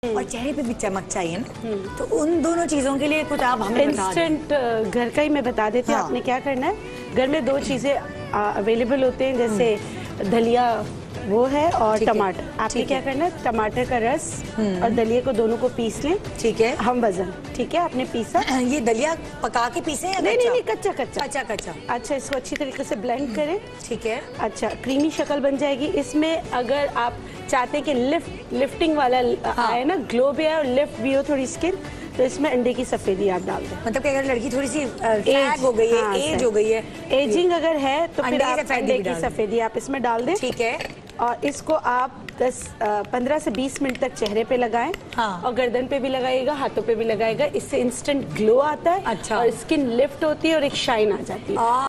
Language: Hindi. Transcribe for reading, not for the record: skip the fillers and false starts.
और चेहरे पे भी चमक चाहिए ना, तो उन दोनों चीजों के लिए कुछ आप हमें इंस्टेंट घर का ही मैं बता देती हूँ। आपने क्या करना है, घर में दो चीजें अवेलेबल होते हैं, जैसे दलिया वो है और टमाटर। आपने क्या करना है, टमाटर का रस और दलिया को दोनों को पीस लें। ठीक है, हम वजन। ठीक है, आपने पीसा। ये दलिया पका के पीसे या नहीं, कच्चा कच्चा कच्चा कच्चा। अच्छा, इसको अच्छी तरीके से ब्लेंड करें। ठीक है, अच्छा, क्रीमी शक्ल बन जाएगी। इसमें अगर आप चाहते हैं कि लिफ्टिंग वाला आए ना, ग्लो भी आए और लिफ्ट भी हो थोड़ी स्किन, तो इसमें अंडे की सफेदी आप डाल दें। मतलब कि अगर लड़की थोड़ी सी फैग हो गई है, एज हो गई है, एजिंग अगर है, तो फिर आप अंडे की सफेदी आप इसमें डाल दें। ठीक है, और इसको आप 15 से 20 मिनट तक चेहरे पे लगाएं। और गर्दन पे भी लगाइएगा, हाथों पे भी लगाइएगा। इससे इंस्टेंट ग्लो आता है। अच्छा। और स्किन लिफ्ट होती है और एक शाइन आ जाती है।